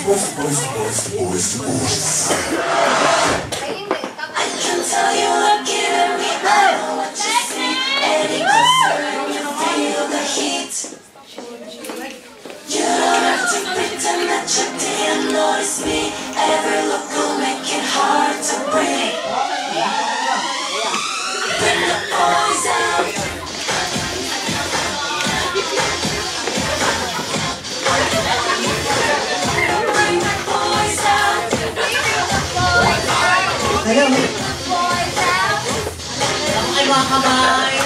can tell you looking at me, I know what you see. Any concern, you feel the heat. You don't have to pretend that you didn't notice me. Every look will make it hard to breathe. Bring the boys out. Bring the boys out. Ayaw. Ay, mga kamay.